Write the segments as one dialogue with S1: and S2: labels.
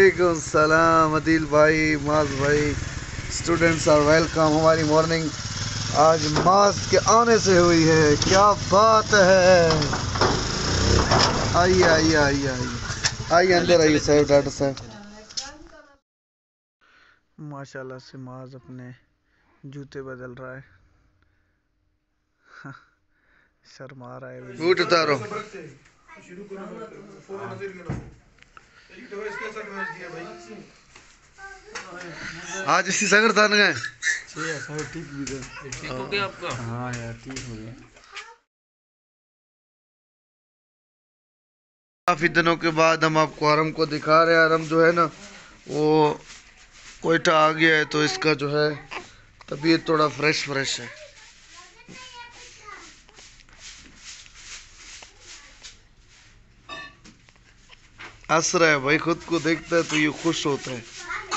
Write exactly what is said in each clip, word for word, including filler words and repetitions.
S1: वालेकुम सलाम अदिल भाई, माज भाई, स्टूडेंट्स आर वेलकम। हमारी मॉर्निंग आज माज के आने से हुई है, क्या बात है। आइए आइए आइए आइए आइए अंदर आइए साहब, डॉक्टर साहब। माशाल्लाह से माज अपने जूते बदल रहा है। शर्मा रहा है। बूट उतारो। आज इसी सगर तान गए ठीक भी ठीक हो गया आपका। हाँ यार ठीक हो गया। काफी दिनों के बाद हम आपको आरम को दिखा रहे हैं। आरम जो है ना वो कोयटा आ गया है, तो इसका जो है तबीयत थोड़ा फ्रेश फ्रेश है। हंस रहा है भाई, खुद को देखता है तो ये खुश होता है।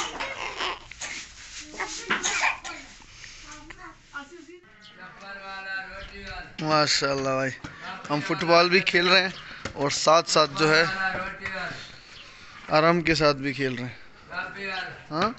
S1: माशाल्लाह भाई, हम फुटबॉल भी खेल रहे हैं और साथ साथ जो है आराम के साथ भी खेल रहे हैं। हाँ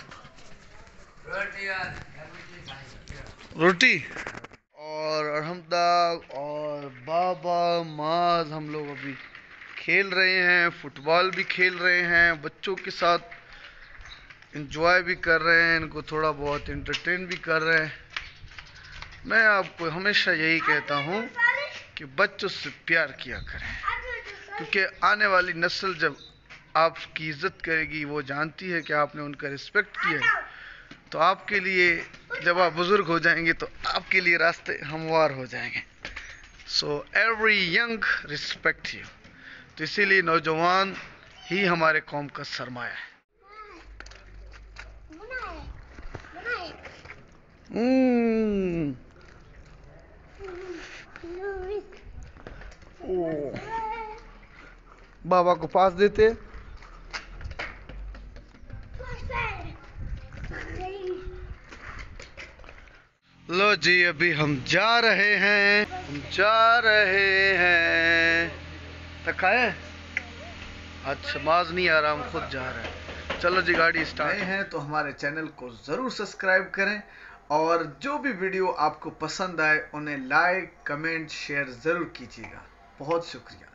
S1: रोटी और अरहमदाग और बाबा माज हम लोग अभी खेल रहे हैं, फुटबॉल भी खेल रहे हैं, बच्चों के साथ एंजॉय भी कर रहे हैं, इनको थोड़ा बहुत एंटरटेन भी कर रहे हैं। मैं आपको हमेशा यही कहता हूँ कि बच्चों से प्यार किया करें, क्योंकि आने वाली नस्ल जब आपकी इज्जत करेगी, वो जानती है कि आपने उनका रिस्पेक्ट किया है, तो आपके लिए जब आप बुजुर्ग हो जाएंगे तो आपके लिए रास्ते हमवार हो जाएंगे। So every young respect you. तो इसीलिए नौजवान ही हमारे कौम का सरमाया है। हम्म बाबा को पास देते। लो जी, अभी हम जा रहे हैं, हम जा रहे हैं तक आए। अच्छा माज नहीं आ रहा, हम खुद जा रहे हैं। चलो जी, गाड़ी स्टार्ट हैं तो हमारे चैनल को ज़रूर सब्सक्राइब करें और जो भी वीडियो आपको पसंद आए उन्हें लाइक कमेंट शेयर ज़रूर कीजिएगा। बहुत शुक्रिया।